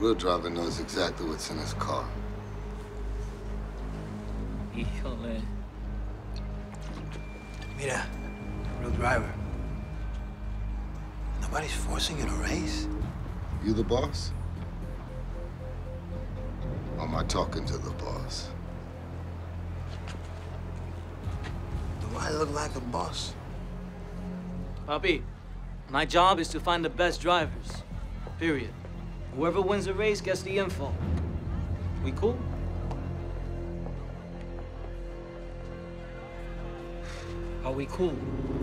real driver knows exactly what's in his car. Híjole. Mira, real driver. Nobody's forcing you to race. You the boss? Or am I talking to the boss? Do I look like the boss? Papi, my job is to find the best drivers. Period. Whoever wins the race gets the info. We cool? Are we cool?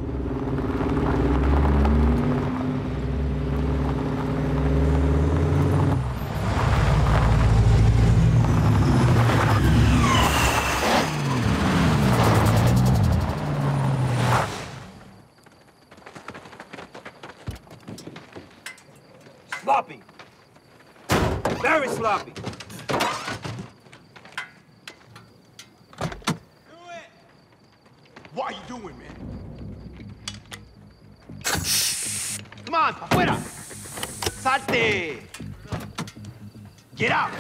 Sloppy. Very sloppy. Do it! What are you doing, man? Come on, afuera! Salte! Get out!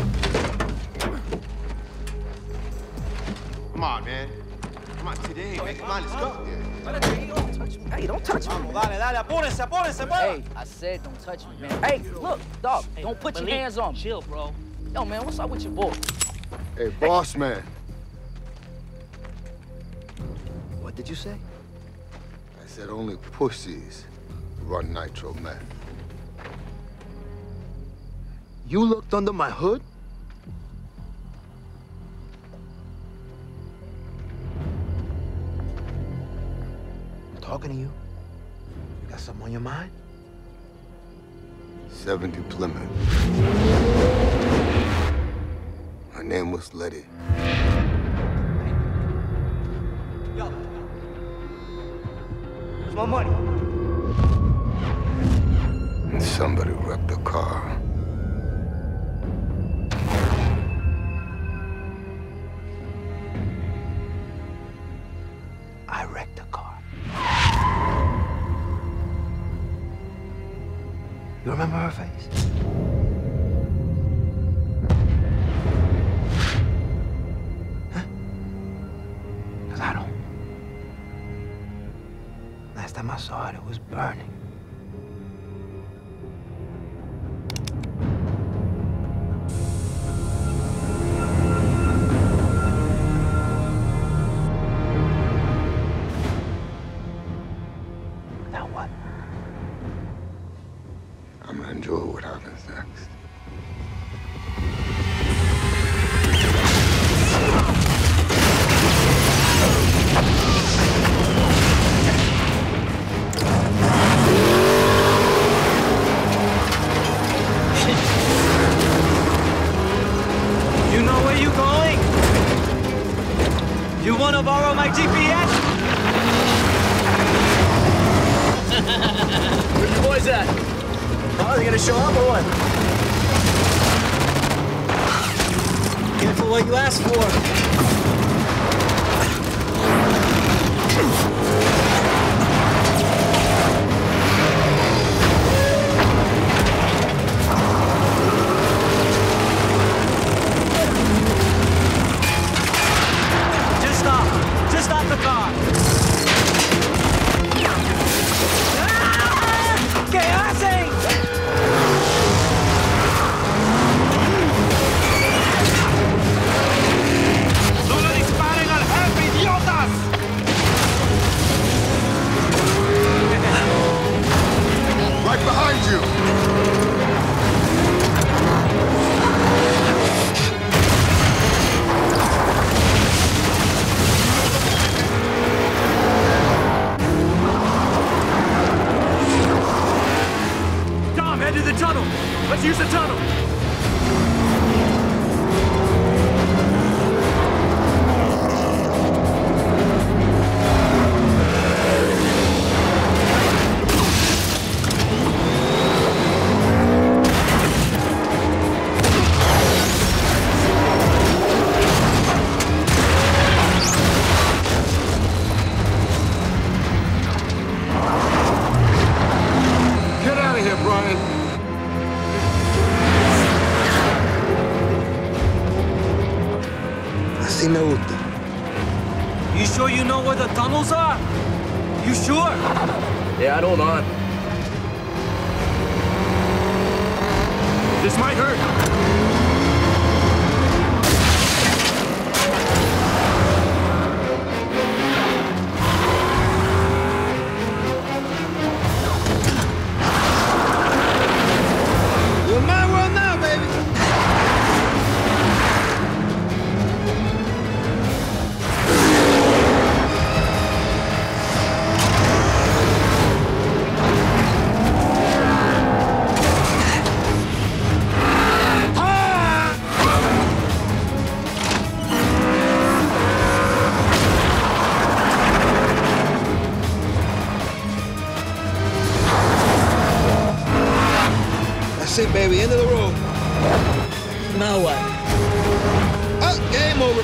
Come on, man. Come on, today, man. Come on, let's go. Hey, don't touch me. Vamos, dale, dale, apúrense, apúrense, Hey, I said don't touch me, man. Hey, look, dog, don't put your hands on me. Chill, bro. Yo, man, what's up with your boy? Hey, boss man. What did you say? I said only pussies run nitro meth. You looked under my hood? I'm talking to you. You got something on your mind? 70 Plymouth. Her name was Letty. Yo. Where's my money? And somebody wrecked the car. I wrecked the car. You remember her face? Huh? 'Cause I don't. Last time I saw it, it was burning. Now what? I'm gonna enjoy what happens next. You know where you going? You wanna borrow my GPS? Where you boys at? Oh, they gonna show up or what? Careful what you ask for. Just stop the car. ¿Qué hacen? ¡No le disparen al jefe, idiotas! Right behind you! Dom, head to the tunnel. Let's use the tunnel. Get out of here, Brian! Así me gusta. You sure you know where the tunnels are? You sure? Yeah, I don't know. This might hurt. You're my world now, baby. That's it, baby. End of the road. Now what? Oh, game over.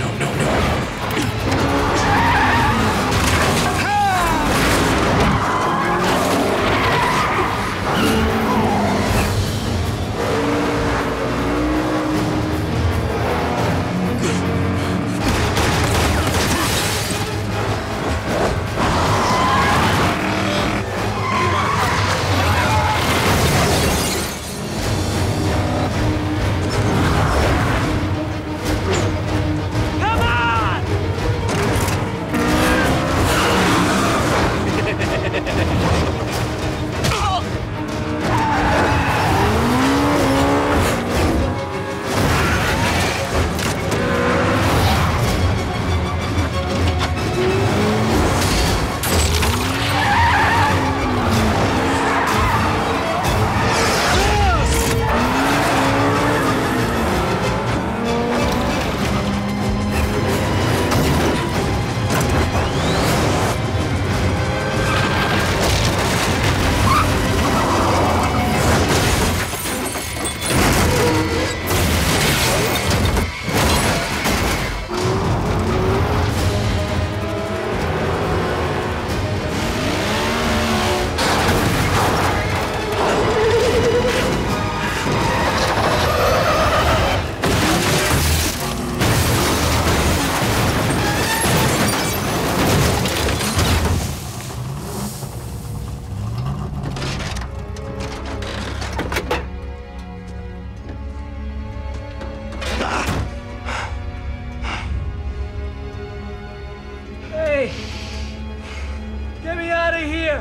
Hey! Get me out of here!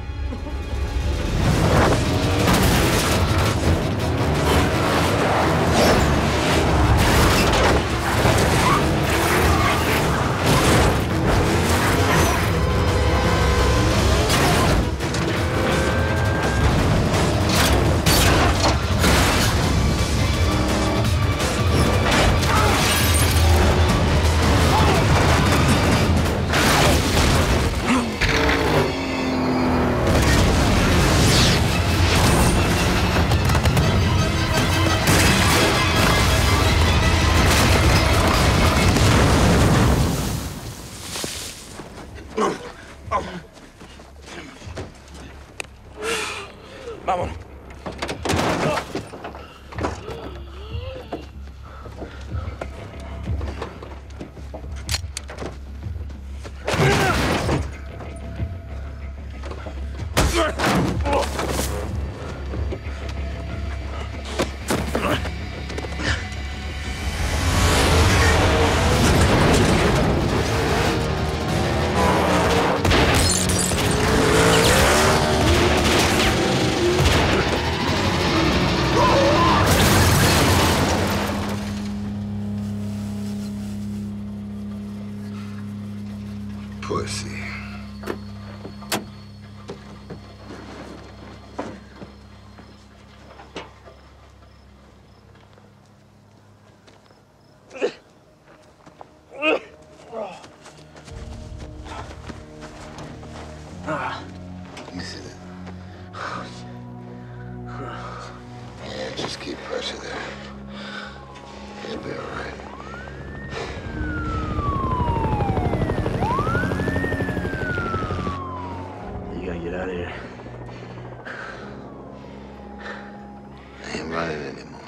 Vámonos. Pussy. You see that? Yeah, just keep pressure there. It'll be all right. You gotta get out of here. I ain't running anymore.